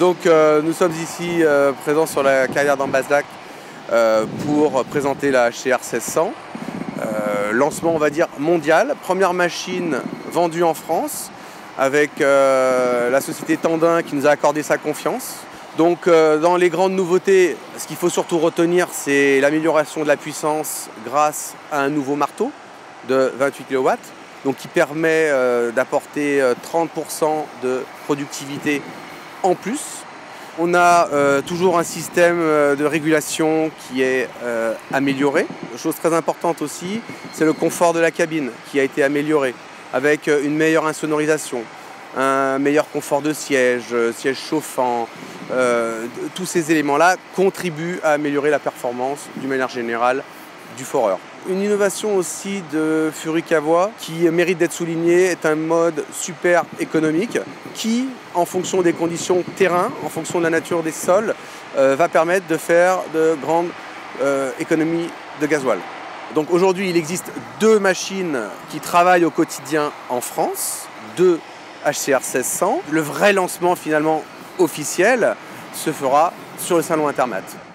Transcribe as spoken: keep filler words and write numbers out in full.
Donc euh, nous sommes ici euh, présents sur la carrière d'Ambasdac euh, pour présenter la H C R seize cents. Euh, lancement on va dire mondial, première machine vendue en France avec euh, la société Tandin qui nous a accordé sa confiance. Donc euh, dans les grandes nouveautés, ce qu'il faut surtout retenir, c'est l'amélioration de la puissance grâce à un nouveau marteau de vingt-huit kilowatts, donc qui permet euh, d'apporter euh, trente pour cent de productivité en plus. On a euh, toujours un système euh, de régulation qui est euh, amélioré. Chose très importante aussi, c'est le confort de la cabine qui a été amélioré avec une meilleure insonorisation, un meilleur confort de siège, siège chauffant. Euh, tous ces éléments-là contribuent à améliorer la performance d'une manière générale du foreur. Une innovation aussi de Furukawa qui mérite d'être soulignée est un mode super économique qui, en fonction des conditions terrain, en fonction de la nature des sols, euh, va permettre de faire de grandes euh, économies de gasoil. Donc aujourd'hui, il existe deux machines qui travaillent au quotidien en France, deux H C R seize cents. Le vrai lancement finalement officiel se fera sur le salon Intermat.